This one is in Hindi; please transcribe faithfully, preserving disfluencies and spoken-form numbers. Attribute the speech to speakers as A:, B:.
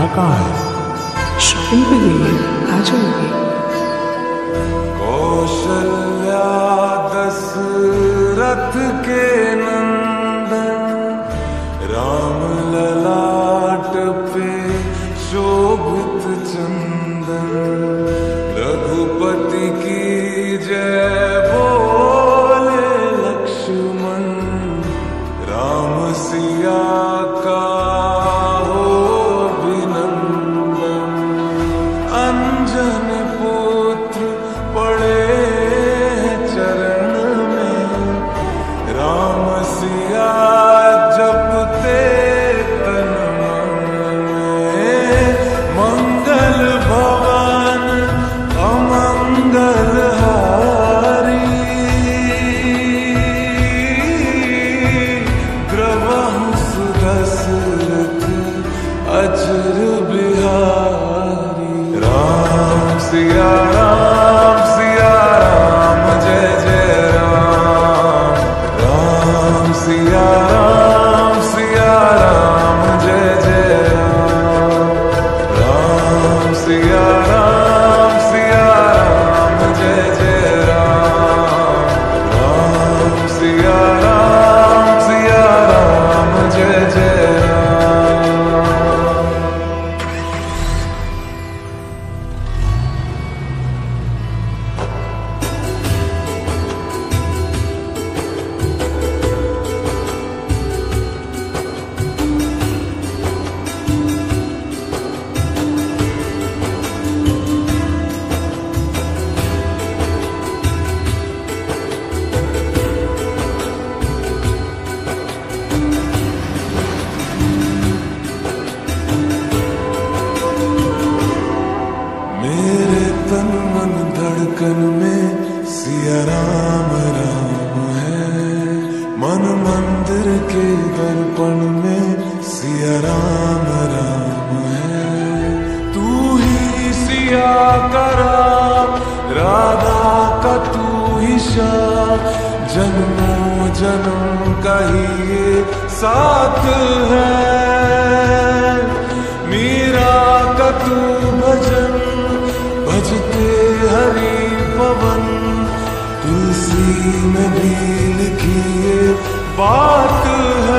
A: कहाँ है?
B: शॉपिंग पे गई है, आ जाएगी।
C: कौशल्या दशरथ के नंदन, राम ललाट पे शोभित चंदन, रघुपति की जय बोले लक्ष्मण, राम सिया का हो अभिनंदन। अंजन पुत्र पड़े चरण में, राम सिया जपते तन मन में। मंगल भवन अमंगल हारी, द्रवहु सुदशरथ अजर बिहारी। राम सिया राम सिया राम जय जय राम, राम सिया राम सिया राम जय जय राम, राम सिया राम सिया राम जय जय राम, राम सिया राम सिया राम जय जय राम। मेरे तन मन धड़कन में सिया राम राम है, मन मंदिर के दर्पण में सिया राम राम है। तू ही सिया का राम, राधा का तू ही श्याम, जन्मों जन्म का ही ये साथ है। मीरा का तू भजन, भजते हरि पवन, तुलसी में भी लिखी ये बात है।